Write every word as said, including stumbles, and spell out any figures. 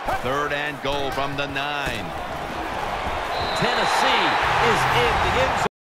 Third and goal from the nine. Tennessee is in the end zone.